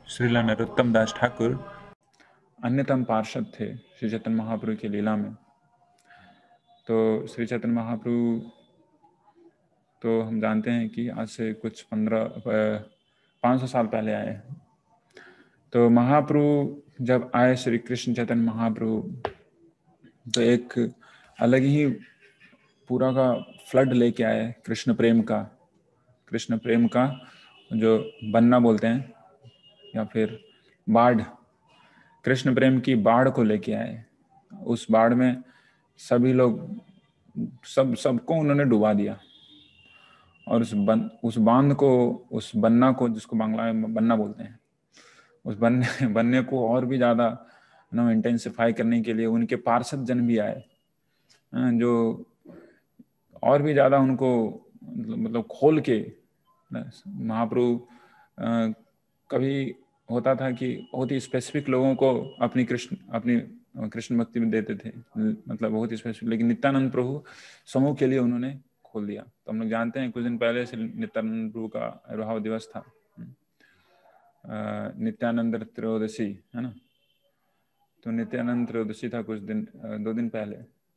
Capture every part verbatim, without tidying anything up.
श्रीला नरोत्तम दास ठाकुर अन्यतम पार्षद थे श्री चैतन्य महाप्रभु की लीला में। तो श्री चैतन्य महाप्रभु तो हम जानते हैं कि आज से कुछ पंद्रह पाँच सौ साल पहले आए। तो महाप्रभु जब आए श्री कृष्ण चैतन्य महाप्रभु तो एक अलग ही पूरा का फ्लड लेके आए कृष्ण प्रेम का कृष्ण प्रेम का जो बन्ना बोलते हैं या फिर बाढ़, कृष्ण प्रेम की बाढ़ को लेके आए। उस बाढ़ में सभी लोग सब सबको उन्होंने डुबा दिया और उस बन उस बांध को उस बन्ना को, जिसको बांग्ला में बन्ना बोलते हैं, उस बनने बनने को और भी ज़्यादा नो इंटेंसिफाई करने के लिए उनके पार्षद जन भी आए, जो और भी ज़्यादा उनको मतलब खोल के महाप्रभु कभी होता था कि बहुत ही स्पेसिफिक लोगों को अपनी कृष्ण अपनी कृष्ण भक्ति में देते थे, मतलब बहुत ही स्पेसिफिक, लेकिन नित्यानंद प्रभु समूह के लिए उन्होंने खोल दिया। तो हम लोग जानते हैं कुछ दिन पहले से नित्यानंद प्रभु का आविर्भाव दिवस था, नित्यानंद त्रयोदशी है ना। तो नित्यानंद त्रयोदशी था कुछ दिन दो दिन पहले।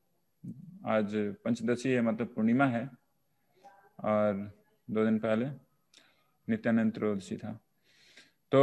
आज पंचदशी है, मतलब पूर्णिमा है, और दो दिन पहले नित्यानंद त्रयोदशी था। तो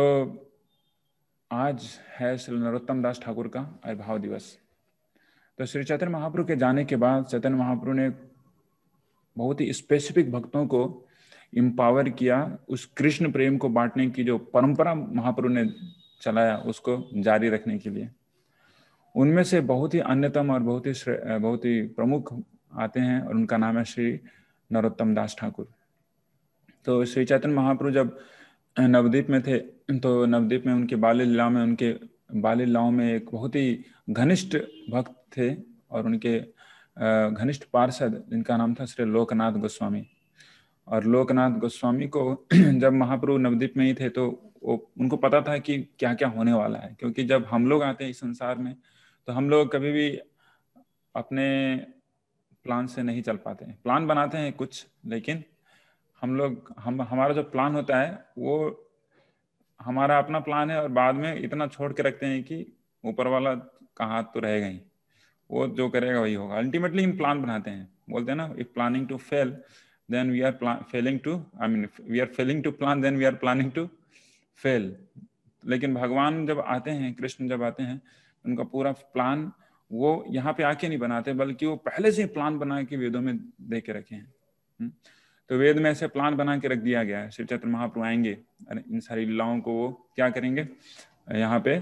आज है श्री नरोत्तम दास ठाकुर का आविर्भाव दिवस। तो श्री चैतन्य महाप्रभु के जाने के बाद चैतन्य महाप्रभु ने बहुत ही स्पेसिफिक भक्तों को इम्पावर किया, उस कृष्ण प्रेम को बांटने की जो परंपरा महाप्रभु ने चलाया उसको जारी रखने के लिए। उनमें से बहुत ही अन्यतम और बहुत ही बहुत ही प्रमुख आते हैं और उनका नाम है श्री नरोत्तम दास ठाकुर। तो श्री चैतन्य महाप्रभु जब नवद्वीप में थे तो नवद्वीप में उनके बाल्य लीला में उनके बाल्य लीलाओं में एक बहुत ही घनिष्ठ भक्त थे और उनके घनिष्ठ पार्षद जिनका नाम था श्री लोकनाथ गोस्वामी। और लोकनाथ गोस्वामी को जब महाप्रभु नवद्वीप में ही थे तो वो उनको पता था कि क्या क्या होने वाला है, क्योंकि जब हम लोग आते हैं इस संसार में तो हम लोग कभी भी अपने प्लान से नहीं चल पाते हैं। प्लान बनाते हैं कुछ, लेकिन हम लोग हम हमारा जो प्लान होता है वो हमारा अपना प्लान है और बाद में इतना छोड़ के रखते हैं कि ऊपर वाला का हाथ तो रहेगा ही, वो जो करेगा वही होगा। अल्टीमेटली हम प्लान बनाते हैं, बोलते हैं ना, if planning to fail then we are failing to I mean we are failing to plan then we are planning to fail. लेकिन भगवान जब आते हैं, कृष्ण जब आते हैं, उनका पूरा प्लान वो यहाँ पे आके नहीं बनाते, बल्कि वो पहले से प्लान बना के वेदों में दे के रखे हैं। तो वेद में ऐसे प्लान बना के रख दिया गया है। श्री चैतन्य महाप्रभु आएंगे और इन सारी लीलाओं को वो क्या करेंगे, यहाँ पे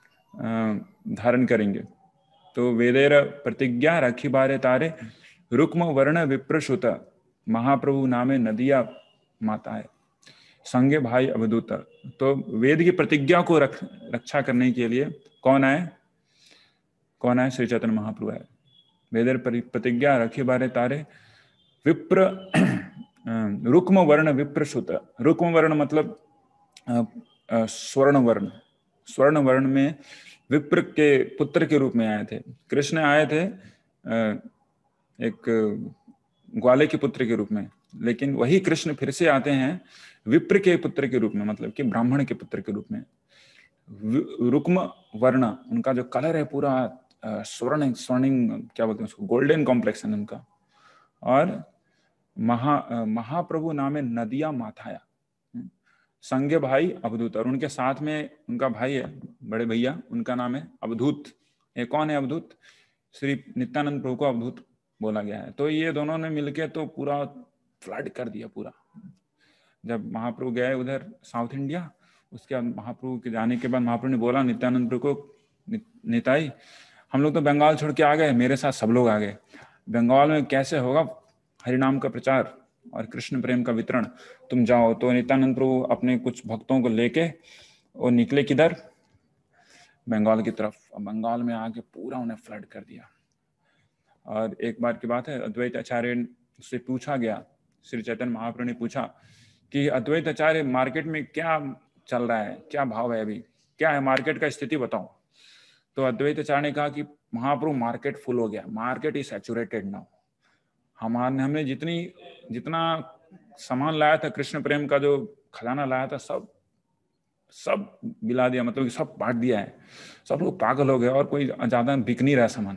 धारण करेंगे। तो वेदेर प्रतिज्ञा रखी बारे तारे रुक्म वर्ण विप्रसुत महाप्रभु नामे नदिया माता है संगे भाई अवधूत। तो वेद की प्रतिज्ञा को रख रक्षा करने के लिए कौन आए कौन आए श्री चैतन्य महाप्रभु आए। वेदेर प्रतिज्ञा रखी बारे तारे विप्र रुक्म वर्ण विप्रसुत। रुक्म वर्ण मतलब स्वर्ण वर्ण, स्वर्ण वर्ण में विप्र के पुत्र के रूप में आए थे। कृष्ण आए थे एक ग्वाले के पुत्र के रूप में, लेकिन वही कृष्ण फिर से आते हैं विप्र के पुत्र के रूप में, मतलब कि ब्राह्मण के पुत्र के रूप में। रुक्म वर्ण उनका जो कलर है पूरा स्वर्ण स्वर्णिंग क्या बोलते हैं उसको, गोल्डन कॉम्प्लेक्शन उनका। और महा महाप्रभु नामे नदिया माथाया संगे भाई अवधूत। और उनके साथ में उनका भाई है, बड़े भैया, उनका नाम है अवधूत। ये कौन है अवधूत? श्री नित्यानंद प्रभु को अवधूत बोला गया है। तो ये दोनों ने मिलके तो पूरा फ्लड कर दिया पूरा। जब महाप्रभु गए उधर साउथ इंडिया, उसके बाद महाप्रभु के जाने के बाद महाप्रभु ने बोला नित्यानंद प्रभु को, निताई हम लोग तो बंगाल छोड़ के आ गए, मेरे साथ सब लोग आ गए, बंगाल में कैसे होगा हरिनाम का प्रचार और कृष्ण प्रेम का वितरण, तुम जाओ। तो नित्यानंद प्रभु अपने कुछ भक्तों को लेके वो निकले किधर, बंगाल की तरफ। बंगाल में आके पूरा उन्हें फ्लड कर दिया। और एक बार की बात है, अद्वैत आचार्य से पूछा गया, श्री चैतन्य महाप्रभु ने पूछा कि अद्वैत आचार्य मार्केट में क्या चल रहा है, क्या भाव है, अभी क्या है मार्केट का स्थिति बताओ। तो अद्वैत आचार्य ने कहा कि महाप्रभु मार्केट फुल हो गया, मार्केट इज सैचुरेटेड नाउ। हमारे हमने जितनी जितना सामान लाया था कृष्ण प्रेम का, जो खजाना लाया था, सब सब मिला दिया, मतलब सब बांट दिया है, सब लोग पागल हो गए और कोई ज्यादा बिक नहीं रहा सामान।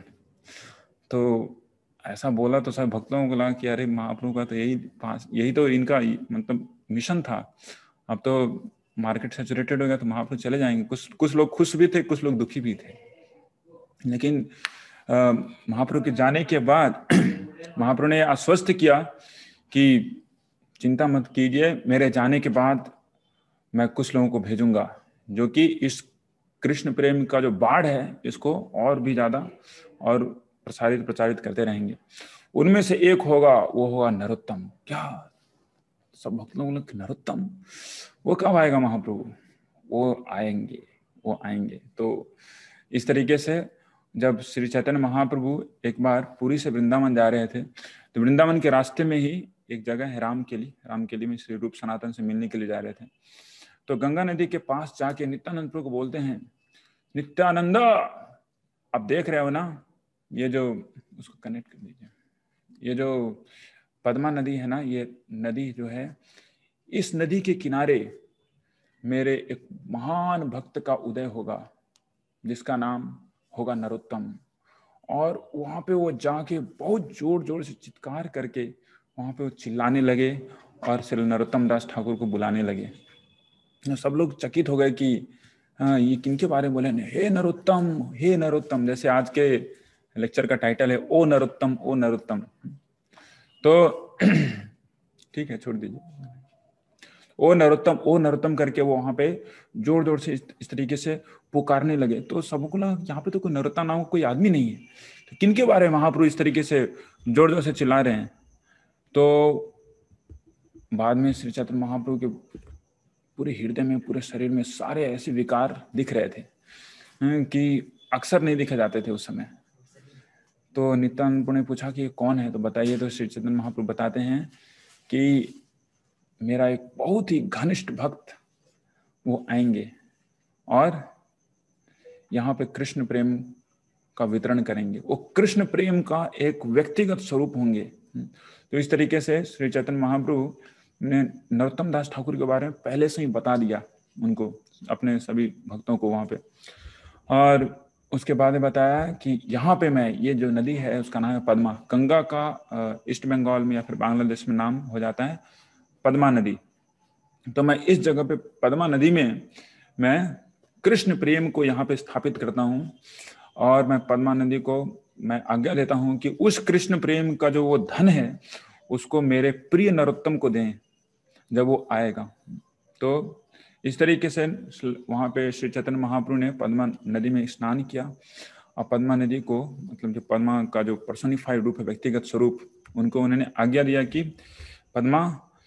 तो ऐसा बोला तो सब भक्तों को लगा कि अरे महाप्रभु का तो यही पास यही तो इनका मतलब मिशन था। अब तो मार्केट सैचुरेटेड हो गया तो महाप्रभु चले जाएंगे। कुछ कुछ लोग खुश भी थे, कुछ लोग दुखी भी थे। लेकिन महाप्रभु के जाने के बाद महाप्रभु ने आश्वस्त किया कि चिंता मत कीजिए, मेरे जाने के बाद मैं कुछ लोगों को भेजूंगा जो कि इस कृष्ण प्रेम का जो बाढ़ है इसको और भी ज्यादा और प्रसारित प्रचारित करते रहेंगे। उनमें से एक होगा, वो होगा नरोत्तम। क्या सब भक्त लोग बोले नरोत्तम वो कब आएगा महाप्रभु? वो आएंगे, वो आएंगे। तो इस तरीके से जब श्री चैतन्य महाप्रभु एक बार पुरी से वृंदावन जा रहे थे तो वृंदावन के रास्ते में ही एक जगह है रामकेली, रामकेली में श्री रूप सनातन से मिलने के लिए जा रहे थे। तो गंगा नदी के पास जाके नित्यानंद प्रभु को बोलते हैं, नित्यानंद आप देख रहे हो ना, ये जो उसको कनेक्ट कर दीजिए, ये जो पद्मा नदी है ना, ये नदी जो है, इस नदी के किनारे मेरे एक महान भक्त का उदय होगा जिसका नाम होगा नरोत्तम। और वहां पे वो जाके बहुत जोर जोर से चित्कार करके वहां पे वो चिल्लाने लगे और श्री नरोत्तम दास ठाकुर को बुलाने लगे। सब लोग चकित हो गए कि हाँ ये किनके बारे में बोले, हे नरोत्तम, हे नरोत्तम, जैसे आज के लेक्चर का टाइटल है ओ नरोत्तम, ओ नरोत्तम। तो ठीक है, छोड़ दीजिए। ओ नरोत्तम, ओ नरोत्तम करके वो वहां पे जोर जोर से इस तरीके से पुकारने लगे। तो सबको लगा यहाँ पे तो कोई नरोत्तम नाम कोई आदमी नहीं है, तो किनके बारे में महाप्रभु इस तरीके से जोर जोर से चिल्ला रहे हैं? तो बाद में श्री चैतन्य महाप्रभु के पूरे हृदय में, पूरे शरीर में सारे ऐसे विकार दिख रहे थे कि अक्सर नहीं दिखे जाते थे उस समय। तो नित्यानंद ने पूछा कि कौन है, तो बताइए। तो श्री चैतन्य महाप्रभु बताते हैं कि मेरा एक बहुत ही घनिष्ठ भक्त वो आएंगे और यहाँ पे कृष्ण प्रेम का वितरण करेंगे। वो कृष्ण प्रेम का एक व्यक्तिगत स्वरूप होंगे। तो इस तरीके से श्री चैतन्य महाप्रभु ने नरोत्तम दास ठाकुर के बारे में पहले से ही बता दिया उनको, अपने सभी भक्तों को वहां पे। और उसके बाद बताया कि यहाँ पे मैं, ये जो नदी है उसका नाम है पद्मा। गंगा का ईस्ट बंगाल में या फिर बांग्लादेश में नाम हो जाता है पद्मा नदी। तो मैं इस जगह पे पद्मा नदी में मैं कृष्ण प्रेम को यहाँ पे स्थापित करता हूँ और मैं पद्मा नदी को मैं आज्ञा देता हूँ कि उस कृष्ण प्रेम का जो वो धन है उसको मेरे प्रिय नरोत्तम को दें जब वो आएगा। तो इस तरीके से वहां पे श्री चैतन्य महाप्रभु ने पद्मा नदी में स्नान किया और पद्मा नदी को, मतलब जो पद्मा का जो पर्सोनिफाइड रूप है, व्यक्तिगत स्वरूप, उनको उन्होंने आज्ञा दिया कि पद्मा,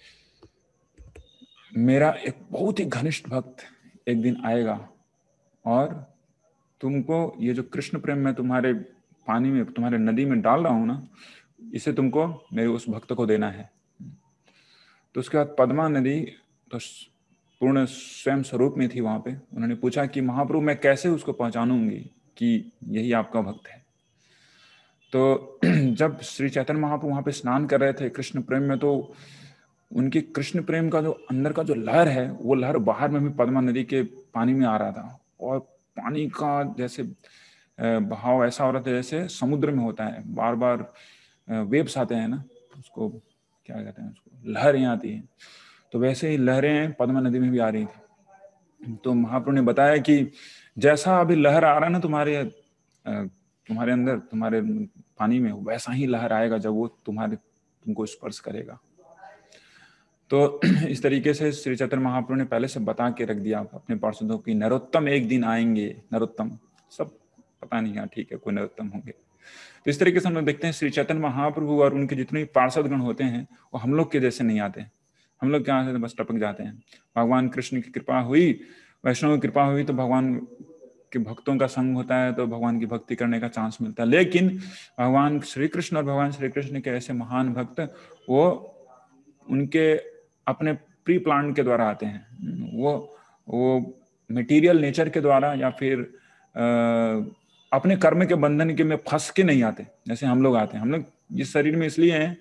मेरा एक बहुत ही घनिष्ठ भक्त एक दिन आएगा और तुमको ये जो कृष्ण प्रेम मैं तुम्हारे पानी में, तुम्हारे नदी में डाल रहा हूं ना, इसे तुमको मेरे उस भक्त को देना है। तो उसके बाद पद्मा नदी तो पूर्ण स्वयं स्वरूप में थी वहां पे। उन्होंने पूछा कि महाप्रभु मैं कैसे उसको पहचानूंगी कि यही आपका भक्त है? तो जब श्री चैतन्य महाप्रभु वहां पे स्नान कर रहे थे कृष्ण प्रेम में, तो उनके कृष्ण प्रेम का जो अंदर का जो लहर है, वो लहर बाहर में भी पद्मा नदी के पानी में आ रहा था। और पानी का जैसे बहाव ऐसा हो रहा था जैसे समुद्र में होता है, बार बार वेव्स आते हैं ना, उसको क्या कहते हैं, उसको लहरें आती हैं। तो वैसे ही लहरें पद्मा नदी में भी आ रही थी। तो महाप्रभु ने बताया कि जैसा अभी लहर आ रहा है ना तुम्हारे तुम्हारे अंदर, तुम्हारे पानी में, वैसा ही लहर आएगा जब वो तुम्हारे तुमको स्पर्श करेगा। तो इस तरीके से श्री चैतन्य महाप्रभु ने पहले से बता के रख दिया अपने पार्षदों की, नरोत्तम एक दिन आएंगे। नरोत्तम सब पता नहीं, हाँ ठीक है कोई नरोत्तम होंगे। तो इस तरीके से हम लोग देखते हैं श्री चैतन्य महाप्रभु और उनके जितने भी पार्षदगण होते हैं वो हम लोग के जैसे नहीं आते। हम लोग क्या बस टपक जाते हैं। भगवान कृष्ण की कृपा हुई, वैष्णव की कृपा हुई तो भगवान के भक्तों का संग होता है तो भगवान की भक्ति करने का चांस मिलता है। लेकिन भगवान श्री कृष्ण और भगवान श्री कृष्ण के ऐसे महान भक्त वो उनके अपने प्री प्लान के द्वारा आते हैं। वो वो मटेरियल नेचर के द्वारा या फिर आ, अपने कर्म के बंधन के में फंस के नहीं आते जैसे हम लोग आते हैं। हम लोग इस शरीर में इसलिए हैं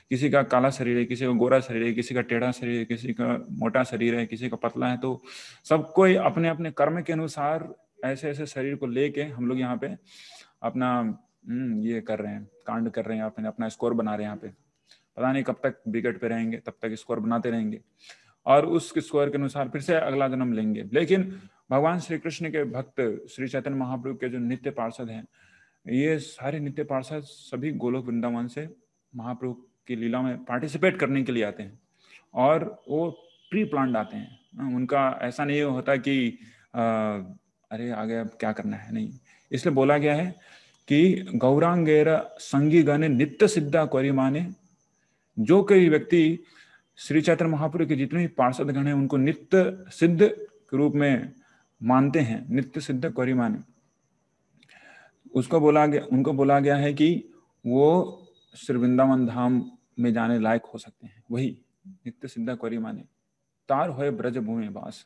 किसी का काला शरीर है, किसी का गोरा शरीर है, किसी का टेढ़ा शरीर है, किसी का मोटा शरीर है, किसी का पतला है, तो सबको अपने अपने कर्म के अनुसार ऐसे ऐसे शरीर को लेके हम लोग यहाँ पे अपना ये कर रहे हैं, कांड कर रहे हैं, अपने अपना स्कोर बना रहे हैं। यहाँ पे पता नहीं कब तक विकेट पे रहेंगे, तब तक स्कोर बनाते रहेंगे और उस स्कोर के अनुसार फिर से अगला जन्म लेंगे। लेकिन भगवान श्री कृष्ण के भक्त श्री चैतन्य महाप्रभु के जो नित्य पार्षद हैं, ये सारे नित्य पार्षद सभी गोलोक वृंदावन से महाप्रभु की लीला में पार्टिसिपेट करने के लिए आते हैं और वो प्री प्लान्ड आते हैं। उनका ऐसा नहीं होता कि आ, अरे आगे अब क्या करना है, नहीं। इसलिए बोला गया है कि गौरांगेर संगी गण नित्य सिद्धा कौरी माने, जो कोई व्यक्ति श्री चैतन्य महाप्रभु के जितने भी पार्षद गण हैं उनको नित्य सिद्ध के रूप में मानते हैं, नित्य सिद्ध कौरी माने, उसको बोला गया उनको बोला गया है कि वो श्री वृंदावन धाम में जाने लायक हो सकते हैं। वही नित्य सिद्ध कौरी माने तार होए ब्रज भूमि वास।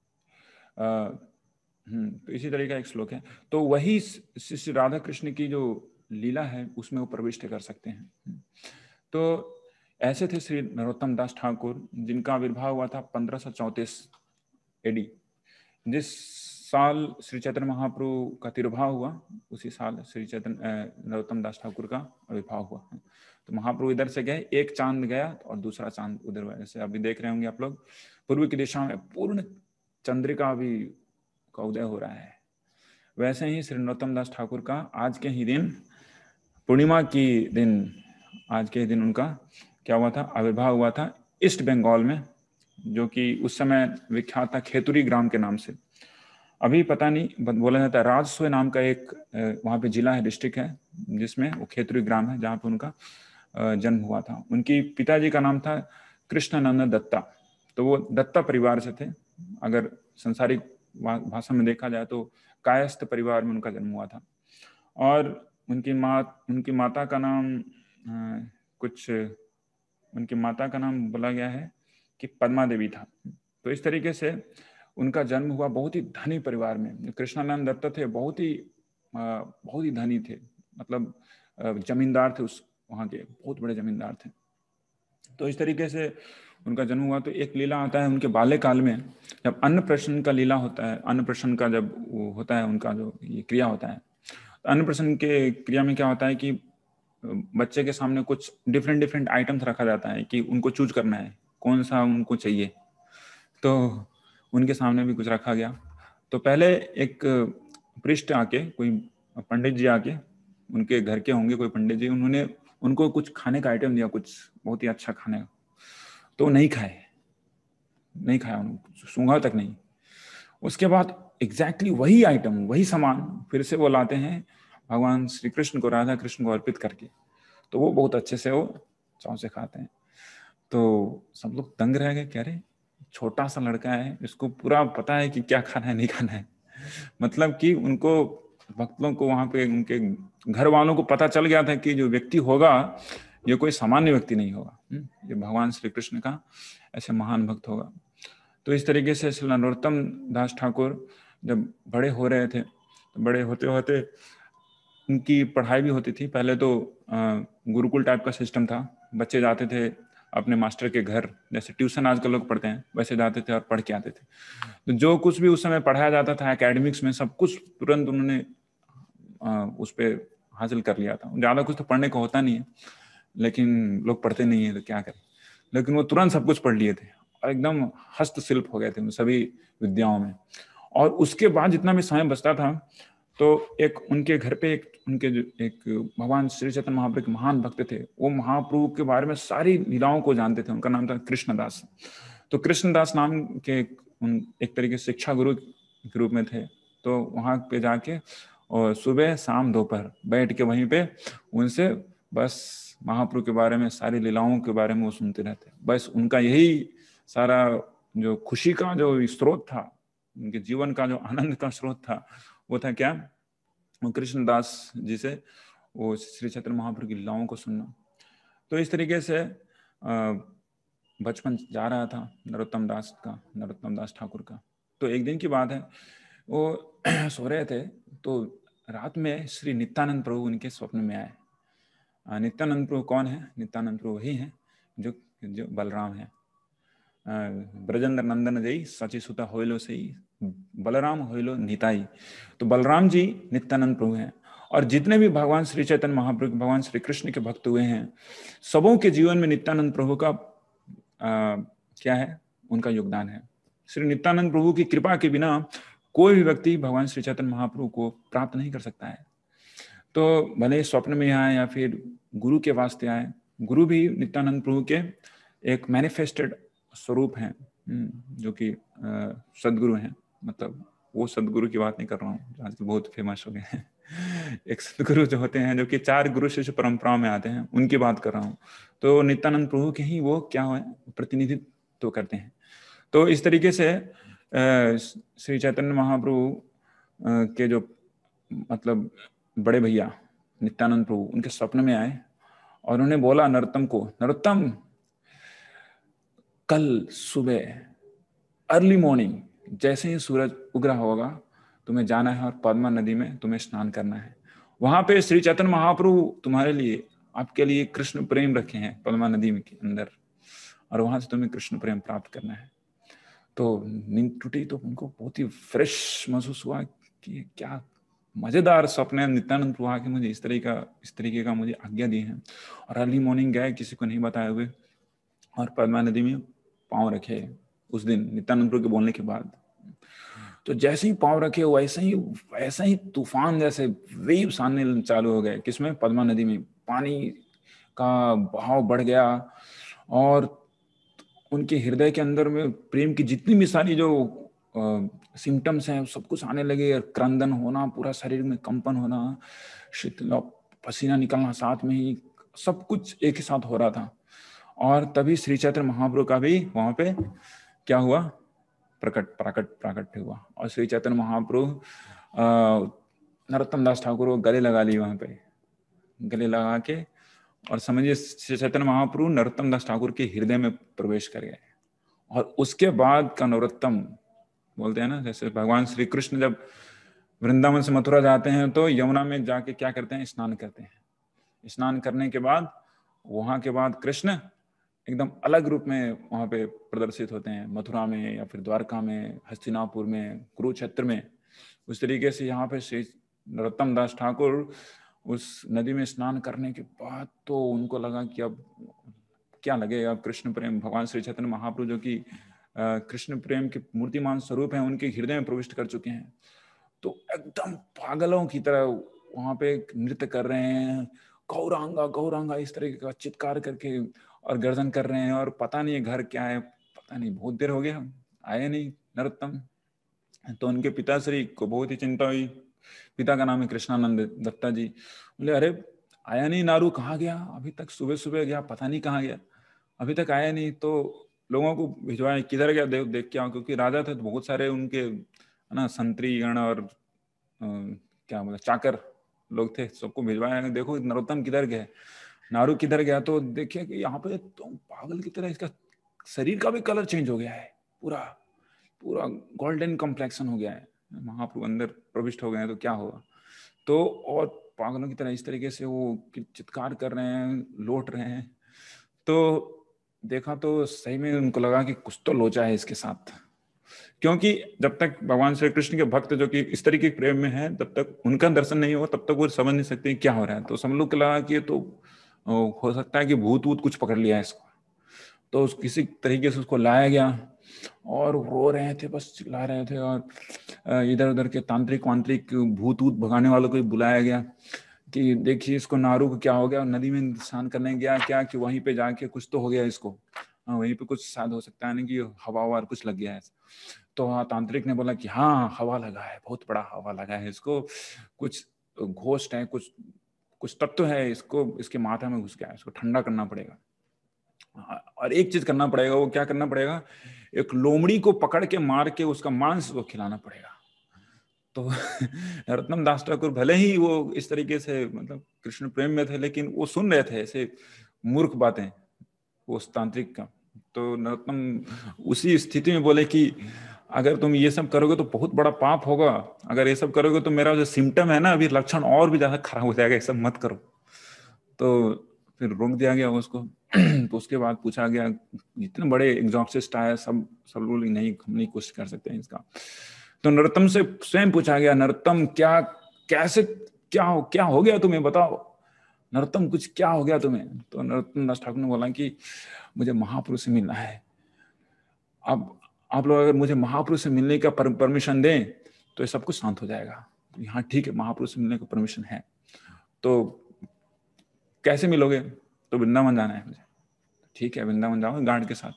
हम्म तो इसी तरह का एक श्लोक है। तो वही श्री राधा कृष्ण की जो लीला है उसमें वो प्रविष्ट कर सकते हैं। तो ऐसे थे श्री नरोत्तम दास ठाकुर, जिनका आविर्भाव हुआ था पंद्रह सौ चौंतीस एडी। जिस साल श्री चैतन्य महाप्रभु का तिरुभाव हुआ उसी साल श्री चैतन्य नरोत्तम दास ठाकुर का आविर्भाव हुआ। तो महाप्रभु इधर से गए, एक चांद गया और दूसरा चांद उधर हुआ। जैसे अभी देख रहे होंगे आप लोग, पूर्व की दिशा में पूर्ण चंद्रिका भी का उदय हो रहा है। वैसे ही श्री नरोत्तम दास ठाकुर का आज के ही दिन, पूर्णिमा की दिन, आज के ही दिन उनका क्या हुआ था, आविर्भाव हुआ था ईस्ट बंगाल में, जो कि उस समय विख्यात था खेतुरी ग्राम के नाम से। अभी पता नहीं, बोला जाता है राजस्व नाम का एक वहाँ पे जिला है, डिस्ट्रिक्ट है, जिसमें वो खेतुरी ग्राम है, जहाँ पे उनका जन्म हुआ था। उनकी पिताजी का नाम था कृष्णानंद दत्ता। तो वो दत्ता परिवार से थे। अगर संसारिक भाषा में देखा जाए तो कायस्थ परिवार में उनका जन्म हुआ था। और उनकी माँ उनकी माता का नाम आ, कुछ उनकी माता का नाम बोला गया है कि पद्मा देवी था। तो इस तरीके से उनका जन्म हुआ बहुत ही धनी परिवार में। कृष्णानंद दत्त थे, बहुत ही बहुत ही धनी थे, मतलब जमींदार थे, उस वहाँ के बहुत बड़े जमींदार थे। तो इस तरीके से उनका जन्म हुआ। तो एक लीला आता है उनके बाल्यकाल में, जब अन्नप्राशन का लीला होता है, अन्नप्राशन का जब वो होता है, उनका जो ये क्रिया होता है, तो अन्नप्राशन के क्रिया में क्या होता है कि बच्चे के सामने कुछ डिफरेंट डिफरेंट आइटम्स रखा जाता है कि उनको चूज करना है कौन सा उनको चाहिए। तो उनके सामने भी कुछ रखा गया। तो पहले एक पृष्ठ आके, कोई पंडित जी आके, उनके घर के होंगे कोई पंडित जी, उन्होंने उनको कुछ खाने का आइटम दिया, कुछ बहुत ही अच्छा खाने का। तो नहीं खाए नहीं खाया उन्होंने, सूंघा तक नहीं। उसके बाद एग्जैक्टली वही आइटम, वही सामान फिर से वो लाते हैं भगवान श्री कृष्ण को, राधा कृष्ण को अर्पित करके। तो वो बहुत अच्छे से वो चाव से खाते हैं। तो सब लोग दंग रह गए, कह रहे छोटा सा लड़का है, इसको पूरा पता है कि क्या खाना है नहीं खाना है। मतलब कि उनको, भक्तों को, वहां पे उनके घर वालों को पता चल गया था कि जो व्यक्ति होगा ये कोई सामान्य व्यक्ति नहीं होगा, ये भगवान श्री कृष्ण का ऐसे महान भक्त होगा। तो इस तरीके से श्री नरोत्तम दास ठाकुर जब बड़े हो रहे थे, तो बड़े होते होते उनकी पढ़ाई भी होती थी। पहले तो गुरुकुल टाइप का सिस्टम था, बच्चे जाते थे अपने मास्टर के घर, जैसे ट्यूशन आजकल लोग पढ़ते हैं वैसे जाते थे और पढ़ के आते थे। तो जो कुछ भी उस समय पढ़ाया जाता था एकेडमिक्स में, सब कुछ तुरंत उन्होंने उस पर हासिल कर लिया था। ज़्यादा कुछ तो पढ़ने को होता नहीं है, लेकिन लोग पढ़ते नहीं है तो क्या करें, लेकिन वो तुरंत सब कुछ पढ़ लिए थे और एकदम हस्तशिल्प हो गए थे उन सभी विद्याओं में। और उसके बाद जितना भी समय बचता था, तो एक उनके घर पे एक उनके जो एक भगवान श्री चैतन्य महाप्रभु के महान भक्त थे, वो महाप्रभु के बारे में सारी लीलाओं को जानते थे। उनका नाम था कृष्णदास। तो कृष्णदास नाम के उन एक तरीके से शिक्षा गुरु के रूप में थे। तो वहाँ पे जाके और सुबह शाम दोपहर बैठ के वहीं पे उनसे बस महाप्रभु के बारे में, सारी लीलाओं के बारे में वो सुनते रहते। बस उनका यही सारा जो खुशी का जो स्रोत था, उनके जीवन का जो आनंद का स्रोत था, वो था क्या, कृष्णदास जी से वो श्री चैतन्य महाप्रभु की लीलाओं को सुनना। तो इस तरीके से बचपन जा रहा था नरोत्तम दास का, नरोत्तम दास ठाकुर का। तो एक दिन की बात है, वो सो रहे थे, तो रात में श्री नित्यानंद प्रभु उनके स्वप्न में आए नित्यानंद प्रभु कौन है? नित्यानंद प्रभु वही है जो जो बलराम है। ब्रजेंद्र नंदन जई सची सुता होइलो सही, बलराम होइलो निताई। तो बलराम जी नित्यानंद प्रभु हैं। और जितने भी भगवान श्री चैतन्य महाप्रभु, भगवान श्री कृष्ण के भक्त हुए हैं, सबों के जीवन में नित्यानंद प्रभु का आ, क्या है? उनका योगदान है। श्री नित्यानंद प्रभु की कृपा के बिना कोई भी व्यक्ति भगवान श्री चैतन्य महाप्रभु को प्राप्त नहीं कर सकता है। तो भले स्वप्न में आए या फिर गुरु के वास्ते आए, गुरु भी नित्यानंद प्रभु के एक मैनिफेस्टेड स्वरूप हैं, जो कि सदगुरु हैं। मतलब वो सदगुरु की बात नहीं कर रहा हूँ, आजकल बहुत फेमस हो गए हैं। एक सदगुरु जो होते हैं, जो कि चार गुरु शिष्य परंपराओं में आते हैं, उनकी बात कर रहा हूँ। तो नित्यानंद प्रभु के ही वो क्या है, प्रतिनिधित्व तो करते हैं। तो इस तरीके से श्री चैतन्य महाप्रभु के जो मतलब बड़े भैया नित्यानंद प्रभु, उनके स्वप्न में आए और उन्होंने बोला नरोत्तम को, नरोत्तम कल सुबह अर्ली मॉर्निंग जैसे ही सूरज उग रहा होगा, तुम्हें जाना है और पद्मा नदी में तुम्हें स्नान करना है। वहां पे श्री चैतन्य महाप्रभु तुम्हारे लिए, आपके लिए कृष्ण प्रेम रखे हैं पद्मा नदी में के अंदर, और वहां से तुम्हें कृष्ण प्रेम प्राप्त करना है। तो नींद टूटी तो उनको बहुत ही फ्रेश महसूस हुआ कि क्या मजेदार स्वप्न है। नित्यानंद प्रभु के मुझे इस तरीके का इस तरीके का मुझे आज्ञा दी है। और अर्ली मॉर्निंग गए, किसी को नहीं बताए हुए, और पद्मा नदी में पांव रखे उस दिन नित्यानंद प्रभु के बोलने के बाद। तो जैसे ही पांव रखे वैसे ही वैसे ही तूफान जैसे वेव्स आने चालू हो गए। किसमें? पद्मा नदी में। पानी का बहाव बढ़ गया और उनके हृदय के अंदर में प्रेम की जितनी भी सारी जो सिम्टम्स हैं सब कुछ आने लगे। क्रंदन होना, पूरा शरीर में कंपन होना, शीतल पसीना निकलना, साथ में ही सब कुछ एक ही साथ हो रहा था। और तभी श्री चैतन्य महाप्रभु का भी वहां पे क्या हुआ? प्रकट प्रकट प्रकट हुआ। और श्री चैतन्य महाप्रभु नरोत्तम दास ठाकुर को गले लगा ली वहां पे, गले लगा के, और समझिए श्री चैतन्य महाप्रभु नरोत्तम दास ठाकुर के हृदय में प्रवेश कर गए। और उसके बाद का नरोत्तम बोलते हैं ना, जैसे भगवान श्री कृष्ण जब वृंदावन से मथुरा जाते हैं तो यमुना में जाके क्या करते हैं? स्नान करते हैं। स्नान करने के बाद वहां के बाद कृष्ण एकदम अलग रूप में वहां पे प्रदर्शित होते हैं, मथुरा में या फिर द्वारका में, हस्तिनापुर में, कुरुक्षेत्र में। उस तरीके से यहाँ पे श्री नरोत्तम दास ठाकुर उस नदी में स्नान करने के बाद तो उनको लगा कि अब क्या लगेगा, कृष्ण प्रेम, भगवान श्री चैतन्य महाप्रभु जो कि कृष्ण प्रेम के मूर्तिमान स्वरूप हैं, उनके हृदय में प्रविष्ट कर चुके हैं। तो एकदम पागलों की तरह वहां पे नृत्य कर रहे हैं, गौरांगा गौरांगा इस तरीके का चित्कार करके और गर्जन कर रहे हैं। और पता नहीं घर क्या है, पता नहीं, बहुत देर हो गया आए नहीं नरोत्तम। तो उनके पिताश्री को बहुत ही चिंता हुई। पिता का नाम है कृष्णानंद दत्ता जी। बोले अरे आया नहीं, नारू कहाँ गया? अभी तक सुबह सुबह गया, पता नहीं कहाँ गया, अभी तक आया नहीं। तो लोगों को भिजवाए, किधर गया देख देख के आओ, क्योंकि राजा थे तो बहुत सारे उनके है ना संतरी गण और आ, क्या बोले चाकर लोग थे, सबको भिजवाया, देखो नरोत्तम किधर गए, नारू किधर गया। तो देखिए कि यहाँ पे तो पागल की तरह इसका शरीर का भी कलर चेंज हो गया है, पूरा पूरा गोल्डन कॉम्प्लेक्शन हो गया है। महाप्रभु अंदर प्रविष्ट हो गए हैं तो क्या होगा। तो और पागलों की तरह इस तरीके से वो चित्कार कर रहे हैं, लौट रहे हैं। तो देखा तो सही में उनको लगा कि कुछ तो लोचा है इसके साथ, क्योंकि जब तक भगवान श्री कृष्ण के भक्त जो कि इस तरीके के प्रेम में हैं, तब तक उनका दर्शन नहीं हो, तब तक वो समझ नहीं सकते क्या हो रहा है। तो सब लोग को लगा कि ये तो हो सकता है कि भूत वूत कुछ पकड़ लिया है इसको। तो उस किसी तरीके से उसको लाया गया और रो रहे थे, बस चिल्ला रहे थे। और इधर उधर के तांत्रिक वांत्रिक भूत वूत भगाने वालों को बुलाया गया कि देखिए इसको नारू को क्या हो गया, नदी में स्नान करने गया क्या कि वहीं पे जाके कुछ तो हो गया इसको, वहीं पे कुछ शायद हो सकता है ना कि हवा हवा कुछ लग गया है। तो हाँ तांत्रिक ने बोला कि हाँ हवा लगा है, बहुत बड़ा हवा लगा है इसको, कुछ घोस्ट है, कुछ कुछ तत्व है इसको, इसके माथा में घुस गया है, इसको ठंडा करना पड़ेगा। और एक चीज करना पड़ेगा, वो क्या करना पड़ेगा, एक लोमड़ी को पकड़ के मार के उसका मांस को खिलाना पड़ेगा। तो नरोत्तम दास ठाकुर भले ही वो इस तरीके से मतलब कृष्ण प्रेम में थे, लेकिन वो सुन रहे थे ऐसे मूर्ख बातें उस तांत्रिक का। तो नरोत्तम उसी स्थिति में बोले कि अगर तुम ये सब करोगे तो बहुत बड़ा पाप होगा, अगर ये सब करोगे तो मेरा जो सिम्टम है ना अभी लक्षण और भी ज्यादा खराब हो जाएगा, ये सब मत करो। तो फिर रोक दिया गया उसको। तो उसके बाद पूछा गया, जितने बड़े एग्जॉर्सिस्ट आए सब सब लोग नहीं, हम नहीं कोशिश कर सकते हैं इसका। तो नरोत्तम से स्वयं पूछा गया, नरोत्तम क्या कैसे क्या हो क्या हो गया तुम्हें, बताओ नरोत्तम कुछ क्या हो गया तुम्हें। तो नरोत्तम दास ठाकुर ने बोला कि मुझे महापुरुष से मिलना है। अब आप लोग अगर मुझे महापुरुष से मिलने का परमिशन दें तो ये सब कुछ शांत हो जाएगा। हाँ ठीक है, महापुरुष से मिलने का परमिशन है, तो कैसे मिलोगे? तो वृंदावन जाना है मुझे। ठीक है, वृंदावन जाओ गार्ड के साथ।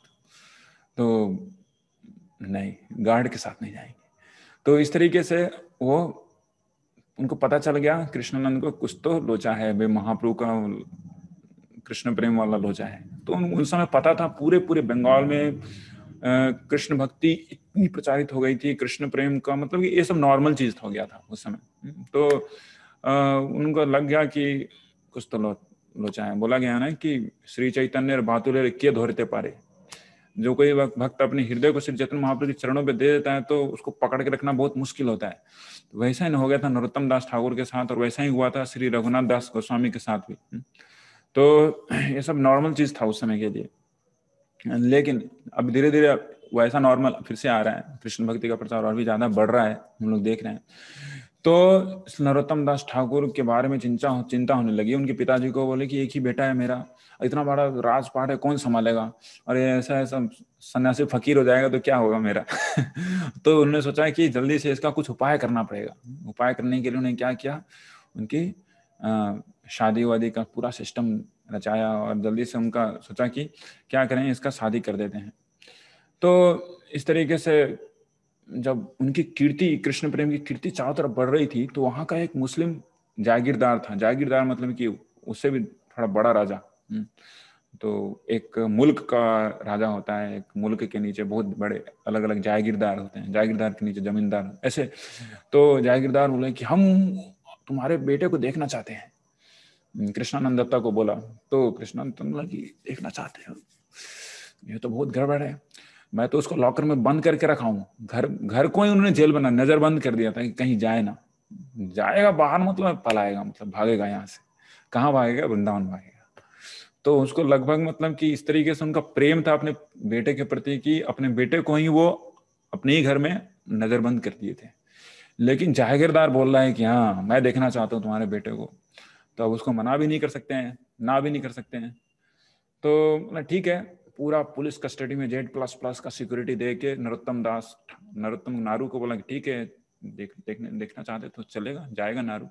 तो नहीं, गार्ड के साथ नहीं जाएंगे। तो इस तरीके से वो उनको पता चल गया कृष्णानंद को कुछ तो लोचा है, वे महाप्रभु का कृष्ण प्रेम वाला लोचा है। तो उन समय पता था पूरे पूरे बंगाल में कृष्ण भक्ति इतनी प्रचारित हो गई थी, कृष्ण प्रेम का मतलब ये सब नॉर्मल चीज हो गया था उस समय। तो उनको लग गया कि कुछ तो लो, लोचा है। बोला गया ना कि श्री चैतन्य बातुले के धोरते पारे। जो कोई भक्त अपने हृदय को श्री चैतन्य महाप्रभु के चरणों पे दे देता है तो उसको पकड़ के रखना बहुत मुश्किल होता है। तो वैसा ही हो गया था नरोत्तम दास ठाकुर के साथ, और वैसा ही हुआ था श्री रघुनाथ दास गोस्वामी के साथ भी। तो ये सब नॉर्मल चीज था उस समय के लिए, लेकिन अब धीरे धीरे वैसा नॉर्मल फिर से आ रहा है, कृष्ण भक्ति का प्रचार और भी ज्यादा बढ़ रहा है, हम लोग देख रहे हैं। तो नरोत्तम दास ठाकुर के बारे में चिंता चिंता होने लगी। उनके पिताजी को बोले कि एक ही बेटा है मेरा, इतना बड़ा राजपाट है, कौन संभालेगा, और ऐसा ऐसा सन्यासी फकीर हो जाएगा तो क्या होगा मेरा। तो उन्होंने सोचा कि जल्दी से इसका कुछ उपाय करना पड़ेगा। उपाय करने के लिए उन्होंने क्या किया, उनकी शादी वादी का पूरा सिस्टम रचाया, और जल्दी से उनका सोचा कि क्या करें, इसका शादी कर देते हैं। तो इस तरीके से जब उनकी कीर्ति, कृष्ण प्रेम की कीर्ति चारों तरफ बढ़ रही थी, तो वहां का एक मुस्लिम जागीरदार था। जागीरदार मतलब कि उससे भी थोड़ा बड़ा राजा। तो एक मुल्क का राजा होता है, एक मुल्क के नीचे बहुत बड़े अलग अलग जागीरदार होते हैं, जागीरदार के नीचे जमींदार ऐसे। तो जागीरदार बोले कि हम तुम्हारे बेटे को देखना चाहते हैं। कृष्णानंद दत्ता को बोला। तो कृष्णानंद बोला कि देखना चाहते हो, ये तो बहुत गड़बड़ है, मैं तो उसको लॉकर में बंद करके रखा हूँ। घर घर को ही उन्होंने जेल बना, नजर बंद कर दिया था कि कहीं जाए ना। जाएगा बाहर मतलब पलाएगा, मतलब भागेगा यहाँ से। कहाँ भागेगा? वृंदावन भागेगा। तो उसको लगभग मतलब कि इस तरीके से उनका प्रेम था अपने बेटे के प्रति कि अपने बेटे को ही वो अपने ही घर में नजरबंद कर दिए थे। लेकिन जागीरदार बोल रहा है कि हाँ मैं देखना चाहता हूँ तुम्हारे बेटे को, तो अब उसको मना भी नहीं कर सकते हैं, ना भी नहीं कर सकते हैं। तो ठीक है, पूरा पुलिस कस्टडी में जेड प्लस प्लस का सिक्योरिटी दे के नरोत्तम दास नरोत्तम नारू को बोला कि ठीक है, देख देखने देखना चाहते तो चलेगा, जाएगा नारू।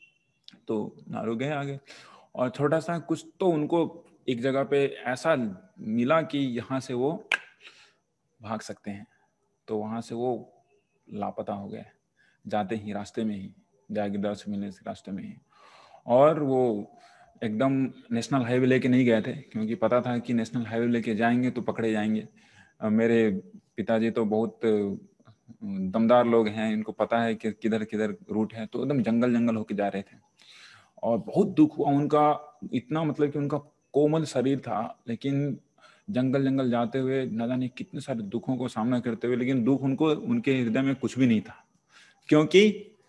तो नारू गए आगे, और छोटा सा कुछ तो उनको एक जगह पे ऐसा मिला कि यहाँ से वो भाग सकते हैं। तो वहां से वो लापता हो गए, जाते ही रास्ते में ही, जागीरदार से मिलने से रास्ते में ही। और वो एकदम नेशनल हाईवे लेके नहीं गए थे, क्योंकि पता था कि नेशनल हाईवे लेके जाएंगे तो पकड़े जाएंगे। मेरे पिताजी तो बहुत दमदार लोग हैं, इनको पता है कि किधर किधर रूट है। तो एकदम जंगल जंगल होके जा रहे थे, और बहुत दुख हुआ उनका। इतना मतलब कि उनका कोमल शरीर था, लेकिन जंगल जंगल जाते हुए न जाने कितने सारे दुखों को सामना करते हुए, लेकिन दुख उनको, उनके हृदय में कुछ भी नहीं था, क्योंकि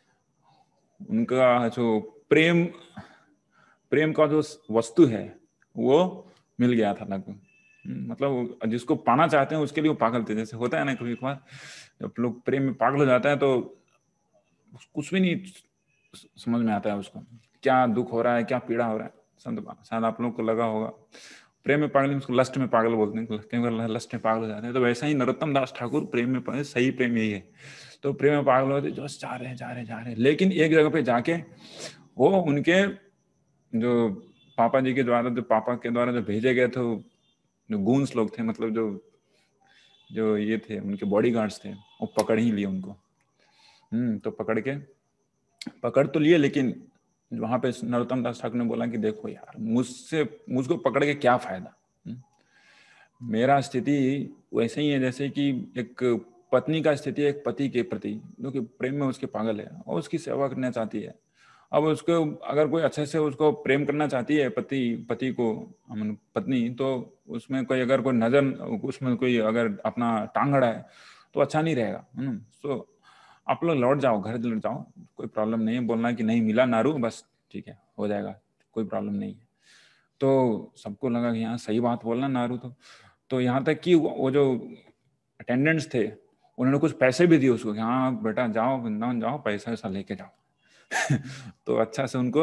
उनका जो प्रेम प्रेम का जो वस्तु है वो मिल गया था लगभग। मतलब जिसको पाना चाहते हैं उसके लिए वो पागल थे। जैसे होता है ना कभी कभार, जब लोग प्रेम में पागल हो जाता है तो कुछ भी नहीं समझ में आता है उसको, क्या दुख हो रहा है, क्या पीड़ा हो रहा है। संत शायद आप लोगों को लगा होगा, प्रेम में पागल, उसको लस्ट में पागल बोलते हैं, कई बार लस्ट में पागल हो जाते हैं। तो वैसा ही नरोत्तम दास ठाकुर प्रेम में पागल, सही प्रेम यही है। तो प्रेम में पागल होते जो जा रहे हैं जा रहे हैं जा रहे हैं, लेकिन एक जगह पे जाके वो उनके जो पापा जी के द्वारा, जो पापा के द्वारा जो भेजे गए थे, जो गूंस लोग थे, मतलब जो जो ये थे उनके बॉडी गार्ड्स थे, वो पकड़ ही लिए उनको। हम्म तो पकड़ के पकड़ तो लिए, लेकिन वहां पे नरोत्तम दास ठाकुर ने बोला कि देखो यार, मुझसे मुझको पकड़ के क्या फायदा। मेरा स्थिति वैसे ही है जैसे कि एक पत्नी का स्थिति है एक पति के प्रति, जो कि प्रेम में उसके पागल है और उसकी सेवा करना चाहती है। अब उसको अगर कोई अच्छे से उसको प्रेम करना चाहती है, पति पति को पत्नी, तो उसमें कोई अगर कोई नजर, उसमें कोई अगर अपना टांग अड़ा है तो अच्छा नहीं रहेगा। है तो आप लोग लौट जाओ, घर लौट जाओ, कोई प्रॉब्लम नहीं है। बोलना कि नहीं मिला नारू, बस ठीक है, हो जाएगा, कोई प्रॉब्लम नहीं है। तो सबको लगा कि यहाँ सही बात बोलना नारुतो। तो यहाँ तक कि वो जो अटेंडेंट्स थे उन्होंने कुछ पैसे भी दिए उसको कि हाँ बेटा जाओ वृंदावन जाओ, पैसा वैसा लेके जाओ। तो अच्छा से उनको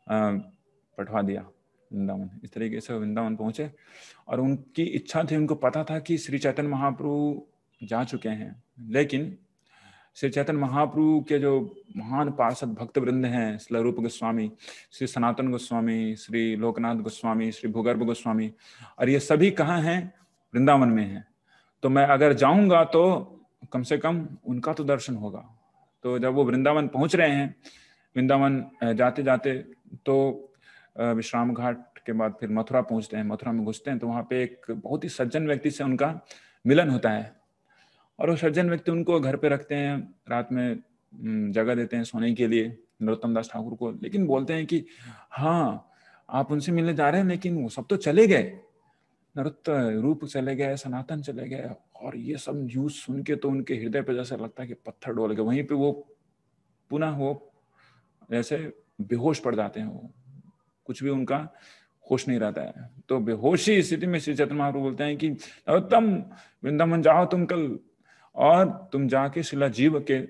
पठवा दिया वृंदावन। इस तरीके से वृंदावन पहुंचे और उनकी इच्छा थी, उनको पता था कि श्री चैतन्य महाप्रभु जा चुके हैं, लेकिन श्री चैतन्य महाप्रभु के जो महान पार्षद भक्त वृंद हैं, श्री रूप गोस्वामी, श्री सनातन गोस्वामी, श्री लोकनाथ गोस्वामी, श्री भूगर्भ गोस्वामी, और ये सभी कहाँ हैं? वृंदावन में हैं। तो मैं अगर जाऊंगा तो कम से कम उनका तो दर्शन होगा। तो जब वो वृंदावन पहुंच रहे हैं, वृंदावन जाते जाते तो विश्राम घाट के बाद फिर मथुरा पहुंचते हैं, मथुरा में घुसते हैं तो वहाँ पे एक बहुत ही सज्जन व्यक्ति से उनका मिलन होता है और वो सज्जन व्यक्ति उनको घर पे रखते हैं, रात में जगह देते हैं सोने के लिए नरोत्तम दास ठाकुर को, लेकिन बोलते हैं कि हाँ आप उनसे मिलने जा रहे हैं लेकिन वो सब तो चले गए, नरोत्तम रूप चले गए, सनातन चले गए। और ये सब न्यूज सुन के तो उनके हृदय पे जैसे लगता है कि पत्थर डोल गए। वहीं पे वो पुनः वो जैसे बेहोश पड़ जाते हैं, वो कुछ भी उनका होश नहीं रहता है। तो बेहोशी स्थिति में श्री चैतन्य महाप्रभु बोलते हैं कि नरोत्तम वृंदावन जाओ तुम कल, और तुम जाके शिला जीव के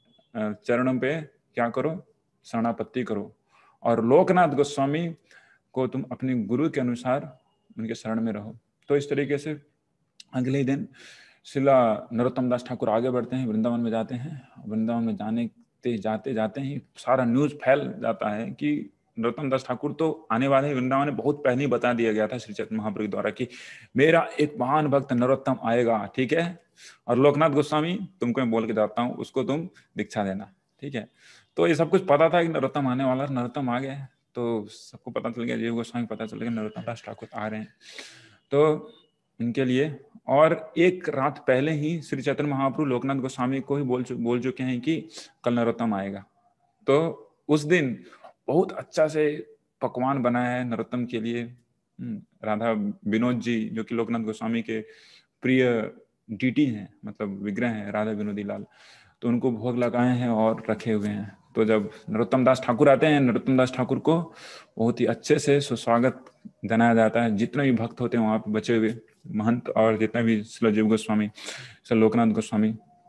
चरणों पे क्या करो? शरणापत्ति करो, और लोकनाथ गोस्वामी को तुम अपने गुरु के अनुसार उनके शरण में रहो। तो इस तरीके से अगले दिन शिला नरोत्तम दास ठाकुर आगे बढ़ते हैं, वृंदावन में जाते हैं। वृंदावन में जाने जाते जाते ही सारा न्यूज फैल जाता है कि नरोत्तम दास ठाकुर तो आने वाले वृंदावन में बहुत पहले ही बता दिया गया था श्री चैतन्य महाप्रभु द्वारा कि मेरा एक महान भक्त नरोत्तम आएगा, ठीक है, और लोकनाथ गोस्वामी तुमको मैं बोल के जाता हूँ, उसको तुम दीक्षा देना, ठीक है। तो ये सब कुछ पता था कि नरोत्तम आने वाला, नरोत्तम आ गए, तो सबको पता चल गया, जीव गोस्वामी पता चल गया नरोत्तम दास ठाकुर आ रहे हैं। तो इनके लिए और एक रात पहले ही श्री चैतन्य महाप्रभु लोकनाथ गोस्वामी को ही बोल बोल चुके हैं कि कल नरोत्तम आएगा। तो उस दिन बहुत अच्छा से पकवान बनाया है नरोत्तम के लिए। राधा विनोद जी जो कि लोकनाथ गोस्वामी के प्रिय डीटी हैं, मतलब विग्रह हैं, राधा विनोदी लाल, तो उनको भोग लगाए हैं और रखे हुए हैं। तो जब नरोत्तम दास ठाकुर आते हैं, नरोत्तम दास ठाकुर को बहुत ही अच्छे से सुस्वागत जनाया जाता है। जितने भी भक्त होते हैं वहाँ पे बचे हुए महंत और जितने भी श्री जीव गोस्वामी, श्री लोकनाथ गोस्वामी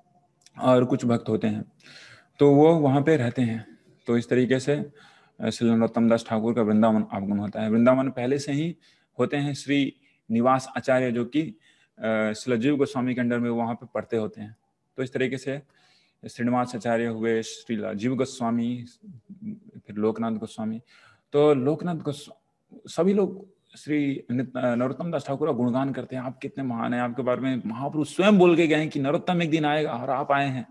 और कुछ भक्त होते हैं, तो वो वहाँ पे रहते हैं। तो इस तरीके से श्री नरोत्तम दास ठाकुर का वृंदावन आगमन होता है। वृंदावन पहले से ही होते हैं श्री निवास आचार्य जो कि श्री जीव गोस्वामी के अंडर में वहाँ पे पढ़ते होते हैं। तो इस तरीके से श्रीनिवास आचार्य हुए, श्री जीव गोस्वामी, फिर लोकनाथ गोस्वामी। तो लोकनाथ गोस्वामी सभी लोग श्री नरोत्तम दास ठाकुर का गुणगान करते हैं, आप कितने महान हैं, आपके बारे में महाप्रभु स्वयं बोल के गए हैं कि नरोत्तम एक दिन आएगा और आप आए हैं,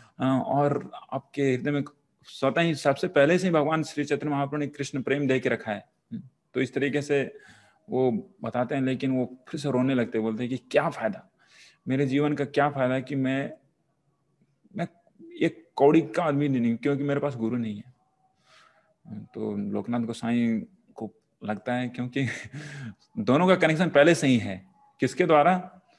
और आपके हृदय में स्वतः ही सबसे पहले से ही भगवान श्री चैतन्य महाप्रभु ने कृष्ण प्रेम दे के रखा है। तो इस तरीके से वो बताते हैं, लेकिन वो फिर से रोने लगते, बोलते हैं कि क्या फायदा, मेरे जीवन का क्या फायदा कि मैं मैं एक कौड़ी का आदमी नहीं, क्योंकि मेरे पास गुरु नहीं है। तो लोकनाथ गोसाई को लगता है क्योंकि दोनों का कनेक्शन पहले से ही है, किसके द्वारा?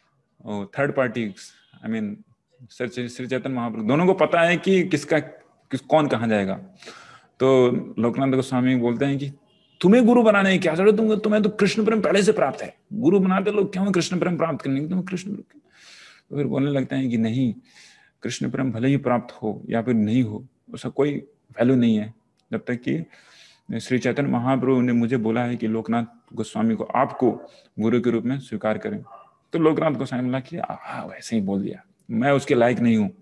Third party, I mean Shri Chaitanya Mahaprabhu, दोनों को पता है कि किसका किस कौन कहाँ जाएगा। तो लोकनाथ गोस्वामी बोलते हैं कि तुम्हें गुरु बनाने की क्या जरूरत, तुम तुम्हें तो कृष्ण प्रेम पहले से प्राप्त है, गुरु बनाते लोग क्यों कृष्ण प्रेम प्राप्त करने की, तुम्हें कृष्ण प्रेम। तो फिर बोलने लगते हैं कि नहीं, कृष्ण प्रेम भले ही प्राप्त हो या फिर नहीं हो, उसका कोई वैल्यू नहीं है जब तक कि श्री चैतन्य महाप्रभु ने मुझे बोला है कि लोकनाथ गोस्वामी को आपको गुरु के रूप में स्वीकार करें। तो लोकनाथ गोस्वामी बोला कि हाँ वैसे ही बोल दिया, मैं उसके लायक नहीं हूँ,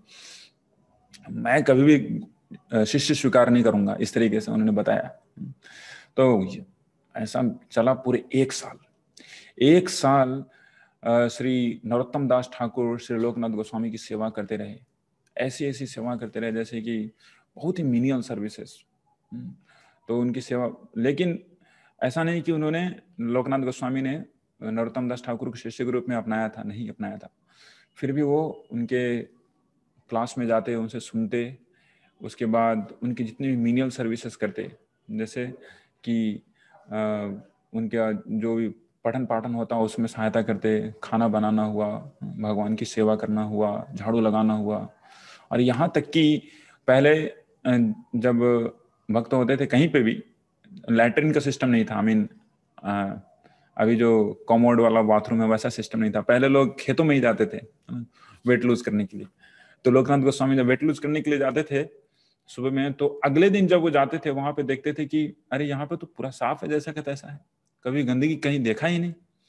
मैं कभी भी शिष्य स्वीकार नहीं करूंगा, इस तरीके से उन्होंने बताया। तो ऐसा चला पूरे एक साल एक साल श्री नरोत्तम दास ठाकुर श्री लोकनाथ गोस्वामी की सेवा करते रहे, ऐसी ऐसी सेवा करते रहे जैसे कि बहुत ही मिनिमल सर्विसेज। तो उनकी सेवा, लेकिन ऐसा नहीं कि उन्होंने लोकनाथ गोस्वामी ने नरोत्तम दास ठाकुर को शिष्य के रूप में अपनाया था, नहीं अपनाया था। फिर भी वो उनके क्लास में जाते, उनसे सुनते, उसके बाद उनकी जितनी भी मिनिमल सर्विसेज करते, जैसे कि आ, उनका जो भी पठन पाठन होता उसमें सहायता करते, खाना बनाना हुआ, भगवान की सेवा करना हुआ, झाड़ू लगाना हुआ। और यहाँ तक कि पहले जब भक्त होते थे कहीं पे भी लैट्रिन का सिस्टम नहीं था, आई मीन आ, अभी जो कॉमोड वाला बाथरूम है वैसा सिस्टम नहीं था। पहले लोग खेतों में ही जाते थे वेट लूज करने के लिए। तो लोकनाथ गोस्वामी जब वेट लूज करने के लिए जाते थे सुबह में, तो अगले दिन जब वो जाते थे वहां पे देखते थे कि अरे यहाँ पे तो पूरा साफ है जैसा का तैसा है, कभी गंदगी कहीं देखा ही नहीं।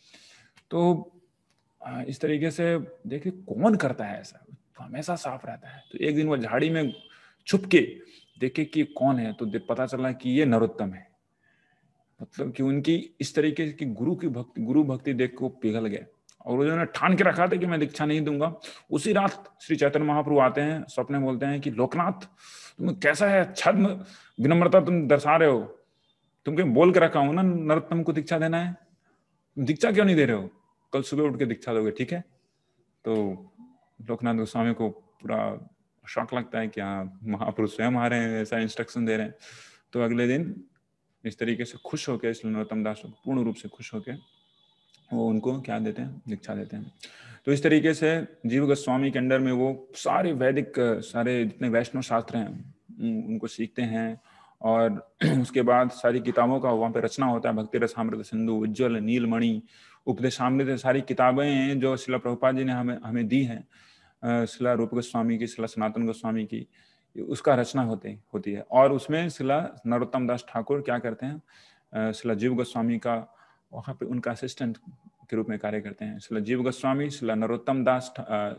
तो इस तरीके से देखिए कौन करता है ऐसा, तो हमेशा साफ रहता है। तो एक दिन वो झाड़ी में छुप के देखे कि कौन है, तो पता चला कि ये नरोत्तम है। मतलब कि उनकी इस तरीके की गुरु की भक्ति गुरु भक्ति देख को पिघल गए, और उन्होंने ठान के रखा था कि मैं दीक्षा नहीं दूंगा। उसी रात श्री चैतन्य महाप्रभु आते हैं सपने, बोलते हैं कि लोकनाथ तुम कैसा है, छद्म विनम्रता तुम दर्शा रहे हो, तुमको बोल के रखा हूं ना नरोत्तम को दीक्षा देना है, दीक्षा क्यों नहीं दे रहे हो, कल सुबह उठ के दीक्षा दोगे, ठीक है। तो लोकनाथ गोस्वामी को पूरा शौक लगता है कि हाँ महापुरुष स्वयं आ रहे हैं, ऐसा इंस्ट्रक्शन दे रहे हैं। तो अगले दिन इस तरीके से खुश होकर, इसलिए नरोत्तम दास पूर्ण रूप से खुश होकर वो उनको क्या देते हैं, दीक्षा देते हैं। तो इस तरीके से जीव गोस्वामी के अंडर में वो सारे वैदिक सारे जितने वैष्णव शास्त्र हैं उनको सीखते हैं, और उसके बाद सारी किताबों का वहाँ पे रचना होता है। भक्ति रसामृत सिंधु, उज्ज्वल, नीलमणि, उपदेशामृत, सारी किताबें हैं जो शिला प्रभुपाद जी ने हमें हमें दी हैं। शिला रूप गोस्वामी की, शिला सनातन गोस्वामी की, उसका रचना होती होती है। और उसमें शिला नरोत्तम दास ठाकुर क्या करते हैं, शिला जीव गोस्वामी का वहाँ पे उनका असिस्टेंट के रूप में कार्य करते हैं। शिला जीव गोस्वामी, शिला नरोत्तम दास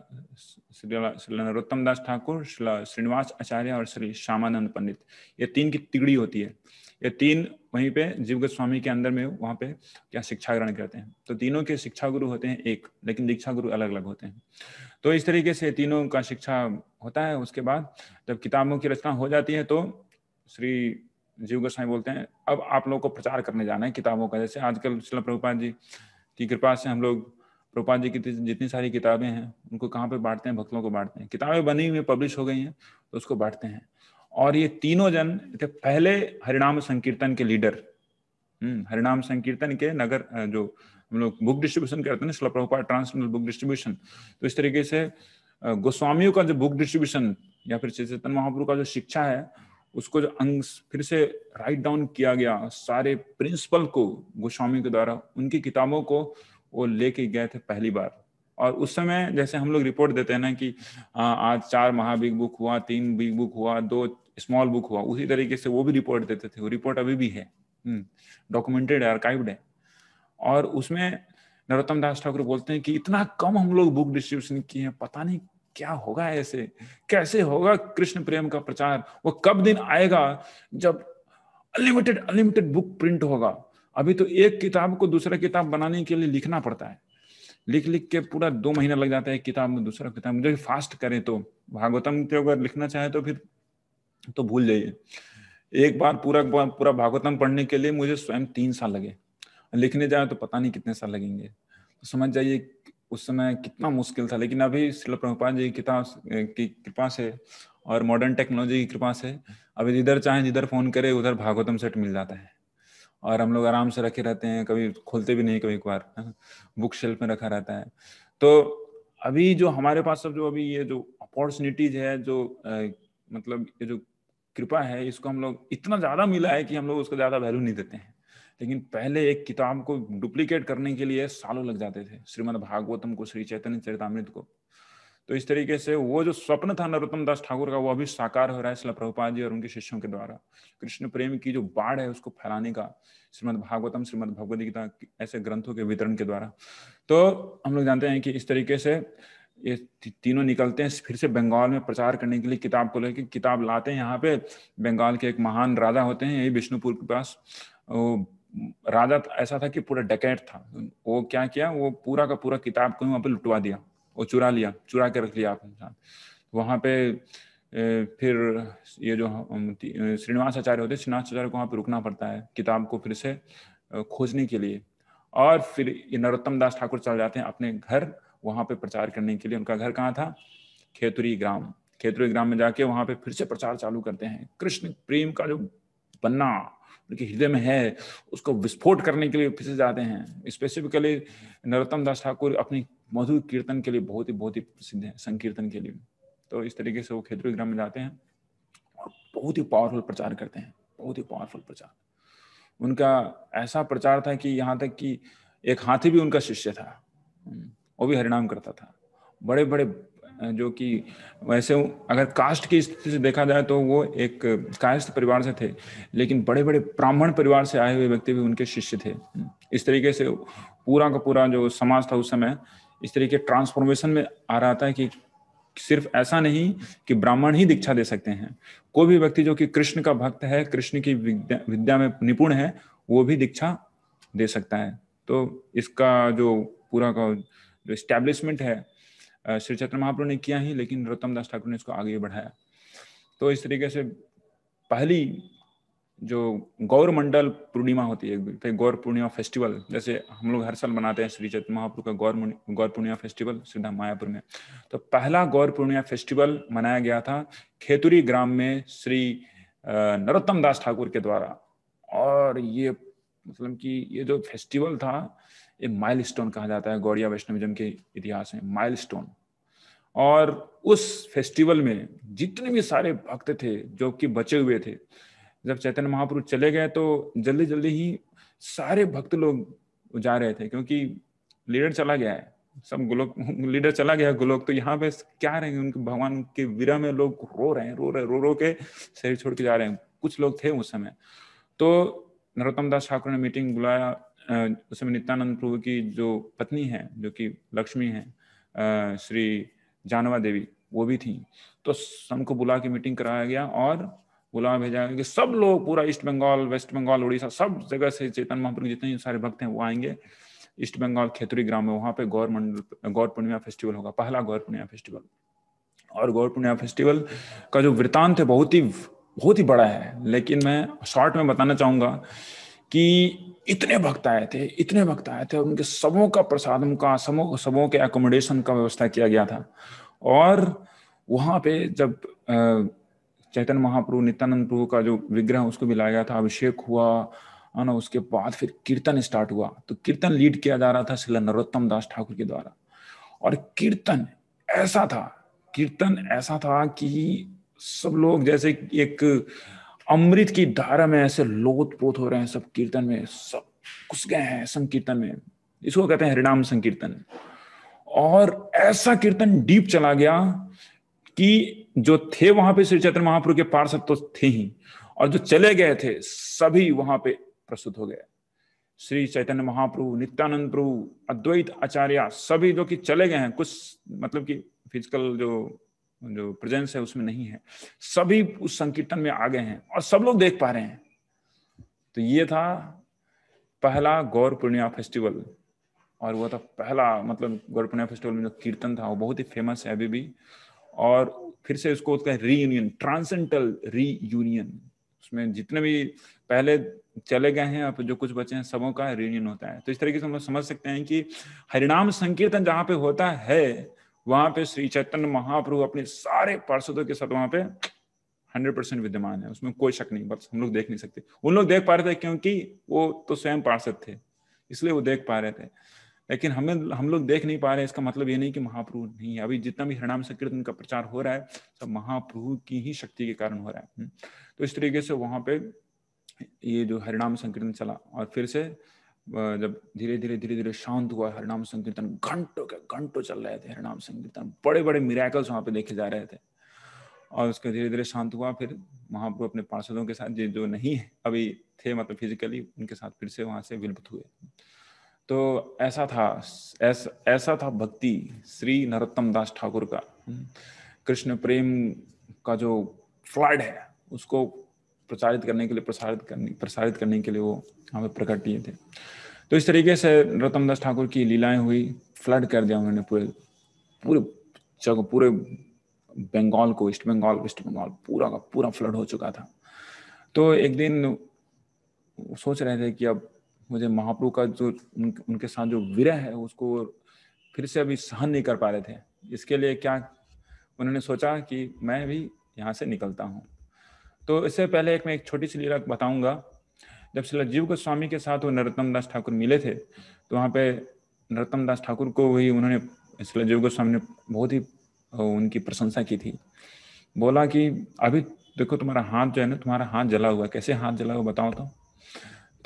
शिला नरोत्तम दास ठाकुर, शिला श्रीनिवास आचार्य और श्री श्यामानंद पंडित, ये तीन की तिगड़ी होती है। ये तीन वहीं पे जीव गोस्वामी के अंदर में वहाँ पे क्या शिक्षा ग्रहण करते हैं। तो तीनों के शिक्षा गुरु होते हैं एक, लेकिन दीक्षा गुरु अलग अलग होते हैं। तो इस तरीके से तीनों का शिक्षा होता है। उसके बाद जब किताबों की रचना हो जाती है तो श्री जीव गोस्वामी बोलते हैं अब आप लोगों को प्रचार करने जाना है किताबों का। जैसे आजकल शिला प्रभुपाद जी की कृपा से हम लोग प्रभुपाद जी की जितनी सारी किताबें हैं उनको कहाँ पे बांटते हैं, भक्तों को बांटते हैं। किताबें बनी हुई पब्लिश हो गई हैं तो उसको बांटते हैं। और ये तीनों जन थे पहले हरिनाम संकीर्तन के लीडर। हम्म हरिनाम संकीर्तन के नगर जो हम लोग बुक डिस्ट्रीब्यूशन करते हैं, शिला प्रभुपाद ट्रांसनेशनल बुक डिस्ट्रीब्यूशन। तो इस तरीके से गोस्वामियों का जो बुक डिस्ट्रीब्यूशन या फिर चैतन्य महाप्रभु का जो शिक्षा है उसको जो अंग फिर से राइट डाउन किया गया, सारे प्रिंसिपल को गोस्वामी के द्वारा उनकी किताबों को वो लेके गए थे पहली बार। और उस समय जैसे हम लोग रिपोर्ट देते हैं ना कि आज चार महा बिग बुक हुआ, तीन बिग बुक हुआ, दो स्मॉल बुक हुआ, उसी तरीके से वो भी रिपोर्ट देते थे। वो रिपोर्ट अभी भी है, डॉक्यूमेंटेड है, आर्काइव्ड है। और उसमें नरोत्तम दास ठाकुर बोलते हैं कि इतना कम हम लोग बुक डिस्ट्रीब्यूशन किए हैं, पता नहीं क्या होगा, ऐसे कैसे होगा कृष्ण प्रेम का प्रचार, वो कब दिन आएगा जब अनलिमिटेड अनलिमिटेड बुक प्रिंट होगा। अभी तो एक किताब को दूसरा किताब बनाने के लिए लिखना पड़ता है, लिख लिख के पूरा दो महीना लग जाता है एक किताब में दूसरा किताब। मुझे फास्ट करें तो भागवतम तो अगर लिखना चाहे तो फिर तो भूल जाइए। एक बार पूरा पूरा भागवतम पढ़ने के लिए मुझे स्वयं तीन साल लगे, लिखने जाए तो पता नहीं कितने साल लगेंगे। तो समझ जाइए उस समय कितना मुश्किल था। लेकिन अभी शिला प्रभुपाद जी की किताब की कृपा से और मॉडर्न टेक्नोलॉजी की कृपा से अभी जिधर चाहे जिधर फोन करे उधर भागवतम सेट मिल जाता है, और हम लोग आराम से रखे रहते हैं, कभी खोलते भी नहीं, कभी कभार बुक शेल्फ में रखा रहता है। तो अभी जो हमारे पास सब जो अभी ये जो अपॉर्चुनिटीज है, जो आ, मतलब ये जो कृपा है, इसको हम लोग इतना ज्यादा मिला है कि हम लोग उसको ज्यादा वैल्यू नहीं देते हैं। लेकिन पहले एक किताब को डुप्लीकेट करने के लिए सालों लग जाते थे, श्रीमद् भागवतम को, श्री चैतन्य चरितामृत को। तो इस तरीके से वो जो स्वप्न था नरोत्तम दास ठाकुर का वो अभी साकार हो रहा है शिला प्रभुपाद जी और उनके शिष्यों के द्वारा। कृष्ण प्रेम की जो बाढ़ है उसको फैलाने का श्रीमद् भागवतम, श्रीमद् भगवद गीता ऐसे ग्रंथों के वितरण के द्वारा। तो हम लोग जानते हैं कि इस तरीके से ये तीनों निकलते हैं फिर से बंगाल में प्रचार करने के लिए, किताब को लेकर किताब लाते हैं यहाँ पे। बंगाल के एक महान राजा होते हैं यही विष्णुपुर के पास, राजा ऐसा था कि पूरा डकैत था। वो क्या किया, वो पूरा का पूरा किताब को वहाँ पे लुटवा दिया, वो चुरा लिया, चुरा के रख लिया अपने साथ। वहाँ पे फिर ये जो श्रीनिवास आचार्य होते हैं, श्रीनिवास आचार्य को वहाँ पे रुकना पड़ता है किताब को फिर से खोजने के लिए। और फिर ये नरोत्तम दास ठाकुर चल जाते हैं अपने घर वहाँ पे प्रचार करने के लिए। उनका घर कहाँ था, खेतुरी ग्राम। खेतुरी ग्राम में जाके वहाँ पे फिर से प्रचार चालू करते हैं। कृष्ण प्रेम का जो पन्ना उनके हृदय में है उसको विस्फोट करने के लिए फिर से जाते हैं। स्पेसिफिकली नरोत्तम दास ठाकुर अपनी मधुर कीर्तन के लिए बहुत ही बहुत ही प्रसिद्ध है, संकीर्तन के लिए। तो इस तरीके से वो खेतुरी ग्राम में जाते हैं और बहुत ही पावरफुल प्रचार करते हैं, बहुत ही पावरफुल प्रचार। उनका ऐसा प्रचार था कि यहाँ तक कि एक हाथी भी उनका शिष्य था, वो भी हरिनाम करता था। बड़े बड़े जो कि वैसे अगर कास्ट की स्थिति से देखा जाए तो वो एक कायस्थ परिवार से थे, लेकिन बड़े बड़े ब्राह्मण परिवार से आए हुए व्यक्ति भी उनके शिष्य थे। इस तरीके से पूरा का पूरा जो समाज था उस समय इस तरीके ट्रांसफॉर्मेशन में आ रहा था कि सिर्फ ऐसा नहीं कि ब्राह्मण ही दीक्षा दे सकते हैं, कोई भी व्यक्ति जो कि कृष्ण का भक्त है, कृष्ण की विद्या, विद्या में निपुण है, वो भी दीक्षा दे सकता है। तो इसका जो पूरा का जो एस्टैब्लिशमेंट है श्री चैतन्य महाप्रभु ने किया ही, लेकिन नरोत्तम दास ठाकुर ने इसको आगे बढ़ाया। तो इस तरीके से पहली जो गौर मंडल पूर्णिमा होती है, गौर पूर्णिमा फेस्टिवल, जैसे हम लोग हर साल मनाते हैं श्री चैतन्य महाप्रभु का गौर गौर पूर्णिमा फेस्टिवल श्रीधाम मायापुर में। तो पहला गौर पूर्णिमा फेस्टिवल मनाया गया था खेतुरी ग्राम में श्री नरोत्तम दास ठाकुर के द्वारा। और ये मतलब कि ये जो फेस्टिवल था ये माइलस्टोन कहा जाता है गौड़िया वैष्णविज्म के इतिहास में, माइलस्टोन। और उस फेस्टिवल में जितने भी सारे भक्त थे जो कि बचे हुए थे, जब चैतन्य महाप्रभु चले गए तो जल्दी जल्दी ही सारे भक्त लोग जा रहे थे, क्योंकि लीडर चला गया है, सब गोलोक लीडर चला गया गोलोक, तो यहाँ पे क्या रहेंगे, उनके भगवान के विरह में लोग रो रहे हैं, रो रहे रो रो के शरीर छोड़ के जा रहे हैं। कुछ लोग थे उस समय। तो नरोत्तम दास ठाकुर ने मीटिंग बुलाया। उस समय नित्यानंद प्रभु की जो पत्नी है, जो कि लक्ष्मी है, श्री जानवा देवी, वो भी थी। तो सबको बुला के मीटिंग कराया गया और बुला भेजा गया कि सब लोग, पूरा ईस्ट बंगाल, वेस्ट बंगाल, उड़ीसा, सब जगह से चैतन्य महाप्रभु जितने सारे भक्त हैं वो आएंगे ईस्ट बंगाल खेतुरी ग्राम में। वहां पे गौर मंडल गौर पूर्णिमा फेस्टिवल होगा, पहला गौर पूर्णिमा फेस्टिवल। और गौर पूर्णिमा फेस्टिवल का जो वृतांत है बहुत ही बहुत ही बड़ा है, लेकिन मैं शॉर्ट में बताना चाहूंगा कि इतने भक्त आए थे, इतने भक्त आए थे, उनके सबों का प्रसादम का, सबों सबों के एकोमोडेशन का व्यवस्था किया गया था। और वहां पे जब चैतन्य महाप्रभु, नित्यानंद प्रभु का जो विग्रह उसको भी लाया गया था, अभिषेक हुआ है ना, उसके बाद फिर कीर्तन स्टार्ट हुआ। तो कीर्तन लीड किया जा रहा था श्री नरोत्तम दास ठाकुर के द्वारा। और कीर्तन ऐसा था कीर्तन ऐसा था कि सब लोग जैसे एक अमृत की धारा में ऐसे लोट पोत हो रहे हैं, सब कीर्तन में सब घुस गए हैं संकीर्तन में। इसको कहते हैं हरिनाम संकीर्तन। और ऐसा कीर्तन डीप चला गया कि जो थे वहां पे श्री चैतन्य महाप्रभु के पार्षद तो थे ही, और जो चले गए थे सभी वहां पे प्रस्तुत हो गए। श्री चैतन्य महाप्रभु, नित्यानंद प्रभु, अद्वैत आचार्य, सभी जो कि चले गए हैं, कुछ मतलब कि फिजिकल जो जो प्रेजेंस है उसमें नहीं है, सभी उस संकीर्तन में आ गए हैं और सब लोग देख पा रहे हैं। तो ये था पहला गौर पूर्णिमा फेस्टिवल। और वो था पहला, मतलब गौर पूर्णिमा फेस्टिवल में जो कीर्तन था वो बहुत ही फेमस है अभी भी। और फिर से उसको उसका रीयूनियन, ट्रांसेंडेंटल रीयूनियन, उसमें जितने भी पहले चले गए हैं अब जो कुछ बचे हैं सबों का रीयूनियन होता है। तो इस तरीके से हम लोग समझ सकते हैं कि हरिनाम संकीर्तन जहां पे होता है वहां पे श्री चैतन्य महाप्रभु अपने सारे पार्षदों के साथ वहां पे हंड्रेड परसेंट विद्यमान है, उसमें कोई शक नहीं। बस हम लोग देख नहीं सकते, उन लोग देख पा रहे थे क्योंकि वो तो स्वयं पार्षद थे, इसलिए वो देख पा रहे थे। लेकिन हमें हम लोग देख नहीं पा रहे, इसका मतलब ये नहीं कि महाप्रभु नहीं है। अभी जितना भी हरिनाम संकीर्तन का प्रचार हो रहा है सब महाप्रभु की ही शक्ति के कारण हो रहा है। तो इस तरीके से वहां पे ये जो हरिनाम संकीर्तन चला, और फिर से जब धीरे धीरे धीरे धीरे शांत हुआ हरिनाम संकीर्तन, घंटों के घंटों चल रहे थे हरिनाम संकीर्तन, बड़े बड़े मिरेकल्स वहां पे देखे जा रहे थे। और उसके धीरे धीरे शांत हुआ, फिर महाप्रभु अपने पार्षदों के साथ जो नहीं है अभी थे, मतलब फिजिकली, उनके साथ फिर से वहां से विलुप्त हुए। तो ऐसा था ऐसा ऐसा था भक्ति श्री नरोत्तम दास ठाकुर का। कृष्ण प्रेम का जो फ्लड है उसको प्रचारित करने के लिए प्रसारित करने प्रसारित करने के लिए वो हमें प्रकट किए थे। तो इस तरीके से नरोत्तम दास ठाकुर की लीलाएं हुई, फ्लड कर दिया उन्होंने पूरे पूरे जगह, पूरे बंगाल को, ईस्ट बंगाल वेस्ट बंगाल पूरा का पूरा फ्लड हो चुका था। तो एक दिन सोच रहे थे कि अब मुझे महाप्रभु का जो उन, उनके साथ जो विरह है उसको फिर से अभी सहन नहीं कर पा रहे थे। इसके लिए क्या उन्होंने सोचा कि मैं भी यहाँ से निकलता हूँ। तो इससे पहले एक मैं एक छोटी सी लीला बताऊंगा। जब श्री जीव गोस्वामी के साथ वो नरोत्तम दास ठाकुर मिले थे तो वहाँ पे नरोत्तम दास ठाकुर को वही उन्होंने श्री जीव गोस्वामी ने बहुत ही उनकी प्रशंसा की थी। बोला कि अभी देखो तुम्हारा हाथ जो है ना, तुम्हारा हाथ जला हुआ, कैसे हाथ जला हुआ बताओ तो।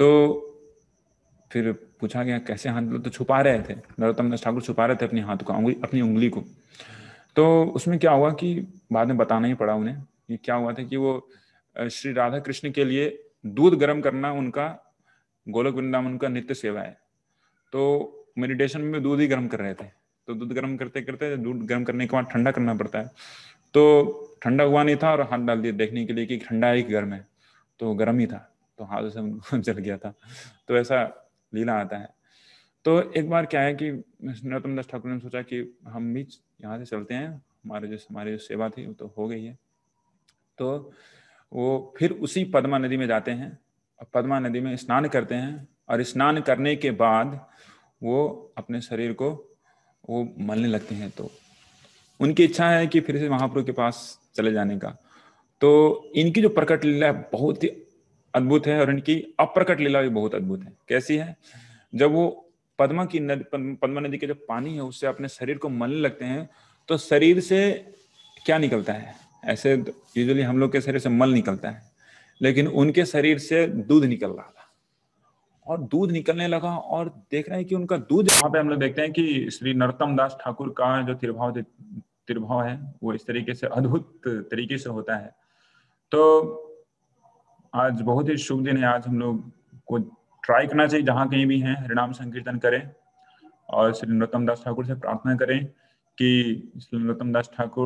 तो फिर पूछा गया कैसे हाथ, तो छुपा रहे थे, नरोत्तम दास ठाकुर छुपा रहे थे अपने हाथ को, उंगली, अपनी उंगली को। तो उसमें क्या हुआ कि बाद में बताना ही पड़ा उन्हें कि क्या हुआ था कि वो श्री राधा कृष्ण के लिए दूध गर्म करना उनका गोलोक वृंदावन का नित्य सेवा है। तो मेडिटेशन में दूध ही गर्म कर रहे थे, तो दूध गर्म करते करते दूध गर्म करने के बाद ठंडा करना पड़ता है, तो ठंडा हुआ नहीं था और हाथ डाल दिया देखने के लिए कि ठंडा है कि गर्म है, तो गर्म ही था, तो हाथ से उनको जल गया था। तो ऐसा लीला आता है। तो एक बार क्या है कि नरोत्तम दास ठाकुर ने सोचा कि हम भी यहाँ से चलते हैं, हमारे जो हमारी जो सेवा थी वो तो हो गई है। तो वो फिर उसी पद्मा नदी में जाते हैं और पद्मा नदी में स्नान करते हैं, और स्नान करने के बाद वो अपने शरीर को वो मलने लगते हैं। तो उनकी इच्छा है कि फिर से महाप्रभु के पास चले जाने का। तो इनकी जो प्रकट लीला है बहुत ही अद्भुत है, और इनकी अप्रकट लीला भी बहुत अद्भुत है। कैसी है? जब वो पद्मा की नदी, पद्मा नदी के जो पानी है उससे अपने शरीर को मलने लगते हैं, तो शरीर से क्या निकलता है? ऐसे यूजुअली हम लोग के शरीर से मल निकलता है, लेकिन उनके शरीर से दूध निकल रहा था, और दूध निकलने लगा, और देख रहे हैं कि उनका दूध, वहां पे हम लोग देखते हैं कि श्री नरोत्तम दास ठाकुर का जो तिरभाव तिरभाव है वो इस तरीके से अद्भुत तरीके से होता है। तो आज बहुत ही शुभ दिन है, आज हम लोग को ट्राई करना चाहिए जहां कहीं भी हैं हरिनाम संकीर्तन करें, और श्री नरोत्तम दास ठाकुर से प्रार्थना करें कि श्री नरोत्तम दास ठाकुर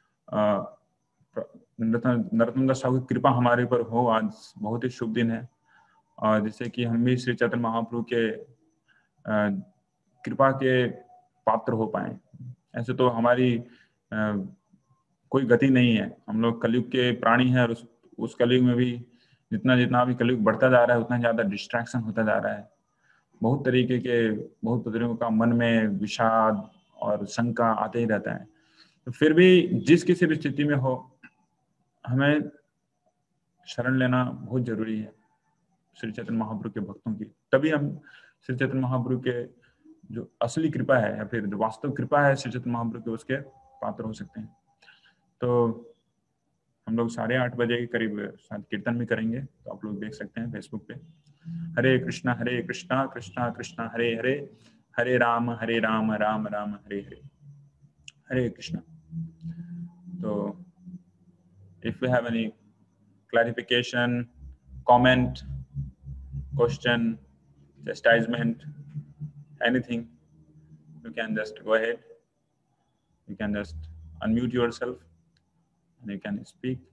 नरोत्तम दास ठाकुर की कृपा हमारे ऊपर हो। आज बहुत ही शुभ दिन है, और जिससे कि हम भी श्री चैतन्य महाप्रभु के कृपा के पात्र हो पाए। ऐसे तो हमारी आ, कोई गति नहीं है, हम लोग कलयुग के प्राणी हैं, और उस, उस कलयुग में भी जितना जितना भी कलयुग बढ़ता जा रहा है उतना ज्यादा डिस्ट्रैक्शन होता जा रहा है। बहुत तरीके के बहुत तरीकों का मन में विषाद और शंका आते ही रहता है। तो फिर भी जिस किसी भी स्थिति में हो, हमें शरण लेना बहुत जरूरी है श्री चैतन्य महाप्रभु के भक्तों की। तभी हम श्री चैतन्य महाप्रभु के जो असली कृपा है, या फिर जो वास्तव कृपा है श्री चैतन्य महाप्रभु के, उसके पात्र हो सकते हैं। तो हम लोग साढ़े आठ बजे के करीब शायद कीर्तन भी करेंगे, तो आप लोग देख सकते हैं फेसबुक पे। हरे कृष्णा हरे कृष्णा कृष्णा कृष्णा हरे हरे, हरे राम हरे राम राम राम हरे हरे, हरे कृष्णा। तो if you have any clarification, comment, question, chastisement, anything, you can just go ahead. You can just unmute yourself and you can speak.